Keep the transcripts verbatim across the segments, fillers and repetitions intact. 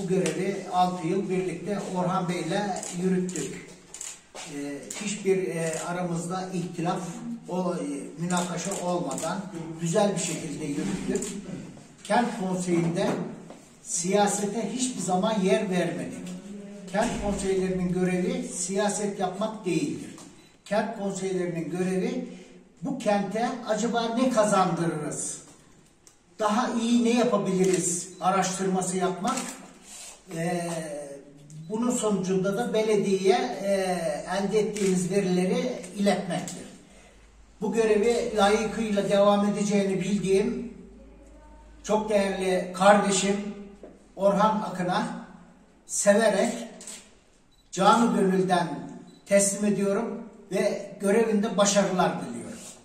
bu görevi altı yıl birlikte Orhan Bey ile yürüttük. Ee, hiçbir e, aramızda ihtilaf, o e, münakaşa olmadan güzel bir şekilde yürüttük. Kent konseyinde siyasete hiçbir zaman yer vermedik. Kent konseylerinin görevi siyaset yapmak değildir. Kent konseylerinin görevi bu kente acaba ne kazandırırız? Daha iyi ne yapabiliriz? Araştırması yapmak. Ee, bunun sonucunda da belediyeye e, elde ettiğimiz verileri iletmektir. Bu görevi layıkıyla devam edeceğini bildiğim çok değerli kardeşim Orhan Akın'a severek canı gönülden teslim ediyorum ve görevinde başarılar diliyorum.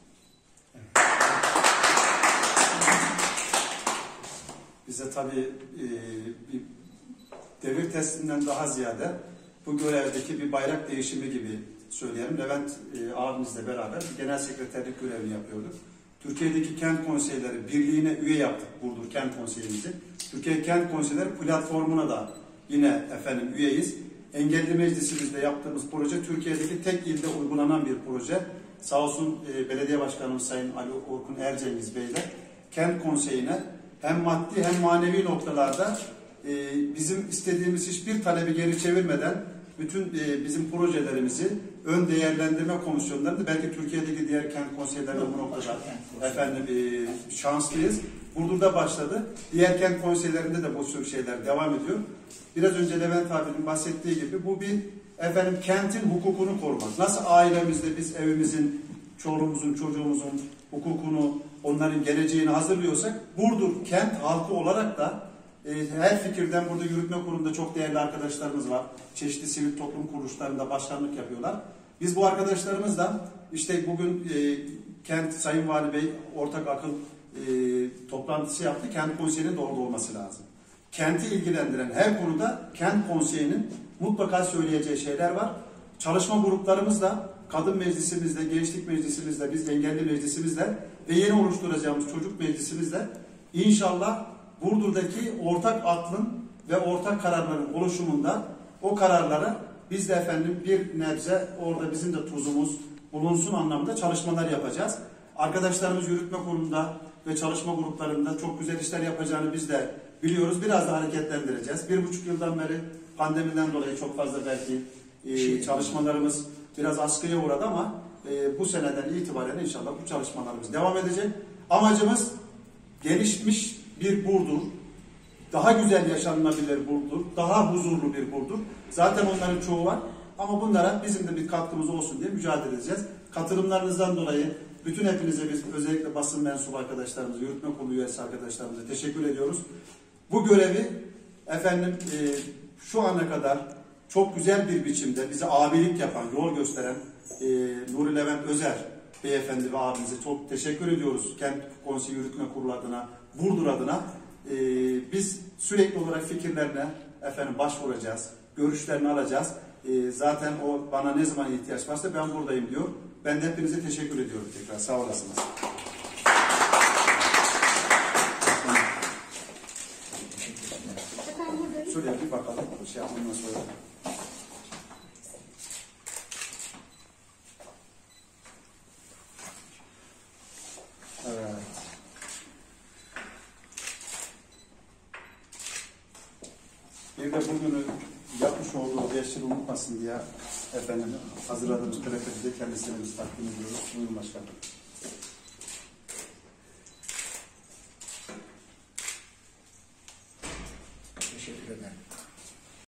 Bize tabii e, bir devir testinden daha ziyade bu görevdeki bir bayrak değişimi gibi söyleyelim. Levent e, abimizle beraber bir genel sekreterlik görevini yapıyorduk. Türkiye'deki kent konseyleri birliğine üye yaptık Burdur Kent Konseyimizi. Türkiye Kent Konseyleri platformuna da yine efendim üyeyiz. Engelli Meclisimizde yaptığımız proje Türkiye'deki tek ilde uygulanan bir proje. Sağ olsun e, Belediye Başkanımız Sayın Ali Orkun Ercengiz Bey ile Kent Konseyi'ne hem maddi hem manevi noktalarda e, bizim istediğimiz hiçbir talebi geri çevirmeden bütün e, bizim projelerimizi ön değerlendirme komisyonlarında belki Türkiye'deki diğer kent konseylerinde bu noktada efendim e, şanslıyız. Burdur'da başladı. Diğer kent konseylerinde de bu tür şeyler devam ediyor. Biraz önce Levent abinin bahsettiği gibi bu bir efendim kentin hukukunu korumak. Nasıl ailemizde biz evimizin, çoluğumuzun, çocuğumuzun hukukunu, onların geleceğini hazırlıyorsak Burdur kent halkı olarak da e, her fikirden burada yürütme kurulunda çok değerli arkadaşlarımız var. Çeşitli sivil toplum kuruluşlarında başkanlık yapıyorlar. Biz bu arkadaşlarımızla işte bugün e, kent Sayın Vali Bey ortak akıl e, toplantısı yaptı. Kent konseyinin de orada olması lazım. Kenti ilgilendiren her konuda kent konseyinin mutlaka söyleyeceği şeyler var. Çalışma gruplarımızla, kadın meclisimizle, gençlik meclisimizle, biz engelli meclisimizle ve yeni oluşturacağımız çocuk meclisimizle inşallah Burdur'daki ortak aklın ve ortak kararların oluşumunda o kararlara biz de efendim bir nebze orada bizim de tuzumuz bulunsun anlamda çalışmalar yapacağız. Arkadaşlarımız yürütme kurulunda ve çalışma gruplarında çok güzel işler yapacağını biz de biliyoruz. Biraz da hareketlendireceğiz. Bir buçuk yıldan beri pandemiden dolayı çok fazla belki e, çalışmalarımız biraz askıya uğradı ama e, bu seneden itibaren inşallah bu çalışmalarımız devam edecek. Amacımız gelişmiş bir Burdur, daha güzel yaşanılabilir Burdur, daha huzurlu bir Burdur. Zaten onların çoğu var ama bunlara bizim de bir katkımız olsun diye mücadele edeceğiz. Katılımlarınızdan dolayı bütün hepinize biz özellikle basın mensubu arkadaşlarımıza, yürütme kurulu üyesi arkadaşlarımıza teşekkür ediyoruz. Bu görevi efendim e, şu ana kadar çok güzel bir biçimde bize abilik yapan, yol gösteren e, Nuri Levent Özer beyefendi ve abimize çok teşekkür ediyoruz. Kent Konseyi Yürütme Kurulu adına, Burdur adına. E, biz sürekli olarak fikirlerine efendim başvuracağız, görüşlerini alacağız. E, zaten o bana ne zaman ihtiyaç varsa ben buradayım diyor. Ben de hepinize teşekkür ediyorum tekrar. Sağ olasınız. Şuraya bir bakalım. Şey yapmamdan sonra. Evet. Bir de bugünü yapmış olduğu beş yıl unutmasın diye efendim hazırladığımız preferi de kendisine biz takdim ediyoruz. Buyurun başkanım.